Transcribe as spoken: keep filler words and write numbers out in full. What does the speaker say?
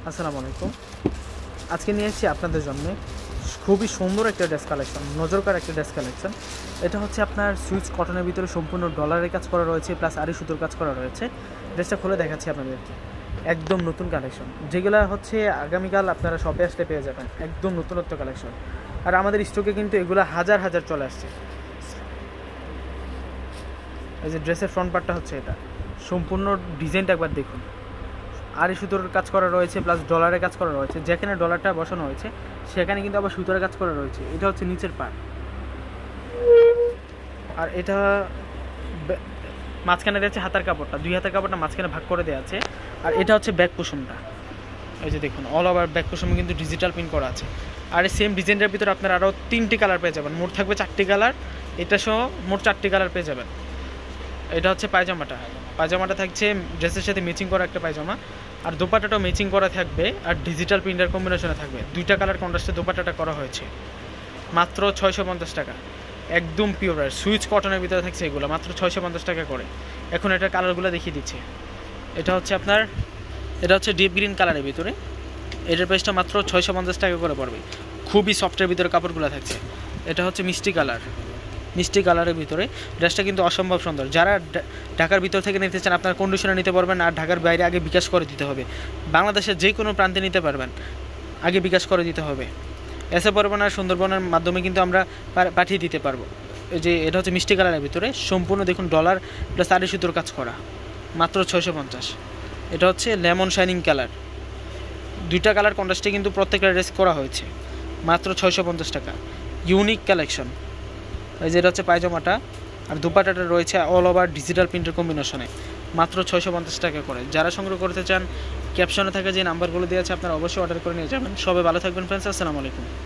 আসসালামু আলাইকুম। আজকে নিয়ে এসেছি আপনাদের জন্য খুবই সুন্দর একটা ড্রেস কালেকশন, নজরকার একটা ড্রেস কালেকশন। এটা হচ্ছে আপনার সুইচ কটনের ভিতরে সম্পূর্ণ ডলারের কাজ করা রয়েছে, প্লাস আড়ি সুতোর কাজ করা রয়েছে। ড্রেসটা খুলে দেখাচ্ছি আপনাদেরকে। একদম নতুন কালেকশন, যেগুলো হচ্ছে আগামীকাল আপনারা শপে আসলে পেয়ে যাবেন। একদম নতুনত্ব কালেকশন, আর আমাদের স্টকে কিন্তু এগুলো হাজার হাজার চলে আসছে। এই যে ড্রেসের ফ্রন্ট পার্টটা হচ্ছে এটা, সম্পূর্ণ ডিজাইনটা একবার দেখুন। আড়ি সুতোর কাজ করা রয়েছে, প্লাস ডলারের কাজ করা রয়েছে। যেখানে ডলারটা বসানো হয়েছে সেখানে কিন্তু আবার সুতোর কাজ করা রয়েছে। এটা হচ্ছে নিচের পার্ট, আর এটা মাঝখানে দিয়েছে হাতার কাপড়টা, দুই হাতার কাপড়টা মাঝখানে ভাগ করে দেওয়া আছে। আর এটা হচ্ছে ব্যাক কুশনটা, এই যে দেখুন অল ওভার ব্যাক কুশন কিন্তু ডিজিটাল প্রিন্ট করা আছে। আর এই সেম ডিজাইনটার ভিতরে আপনারা আরও তিনটি কালার পেয়ে যাবেন, মোট থাকবে চারটি কালার। এটা সহ মোট চারটি কালার পেয়ে যাবেন। এটা হচ্ছে পায়জামাটা, পায়জামাটা থাকছে ড্রেসের সাথে ম্যাচিং করা একটা পায়জামা, আর দোপাট্টাটাও ম্যাচিং করা থাকবে, আর ডিজিটাল প্রিন্টার কম্বিনেশনে থাকবে। দুইটা কালার কন্ট্রাস্টে দোপাট্টাটা করা হয়েছে, মাত্র ছয়শো পঞ্চাশ টাকা। একদম পিওর সুইচ কটনের ভিতরে থাকছে এগুলো, মাত্র ছয়শো পঞ্চাশ টাকা করে। এখন এটার কালারগুলো দেখিয়ে দিচ্ছে। এটা হচ্ছে আপনার এটা হচ্ছে ডিপ গ্রিন কালারের ভিতরে, এটার প্রাইসটা মাত্র ছয়শো পঞ্চাশ টাকা করে পড়বে। খুবই সফটের ভিতরে কাপড়গুলো থাকছে। এটা হচ্ছে মিষ্টি কালার, মিষ্টি কালারের ভিতরে ড্রেসটা কিন্তু অসম্ভব সুন্দর। যারা ঢাকার ভিতর থেকে নিতে চান আপনার কন্ডিশনে নিতে পারবেন, আর ঢাকার বাইরে আগে বিকাশ করে দিতে হবে। বাংলাদেশের যে কোনো প্রান্তে নিতে পারবেন, আগে বিকাশ করে দিতে হবে। এসে পরবন আর সুন্দরবনের মাধ্যমে কিন্তু আমরা পাঠিয়ে দিতে পারবো। এই যে এটা হচ্ছে মিষ্টি কালারের ভিতরে, সম্পূর্ণ দেখুন ডলার প্লাস আড়ি সুতোর কাজ করা, মাত্র ছয়শো পঞ্চাশ। এটা হচ্ছে লেমন শাইনিং কালার, দুইটা কালার কন্ট্রাস্টে কিন্তু প্রত্যেকটা ড্রেস করা হয়েছে, মাত্র ছয়শো পঞ্চাশ টাকা। Unique collection. এই যে এটা হচ্ছে পায়জামাটা, আর দুপাটাটা রয়েছে অল ওভার ডিজিটাল প্রিন্টের কম্বিনেশনে, মাত্র ছয়শো পঞ্চাশ টাকা করে। যারা সংগ্রহ করতে চান ক্যাপশনে থাকা যে নাম্বারগুলো দেওয়া আছে আপনারা অবশ্যই অর্ডার করে নিয়ে যাবেন। সবাই ভালো থাকবেন ফ্রেন্ডস, আসসালামু আলাইকুম।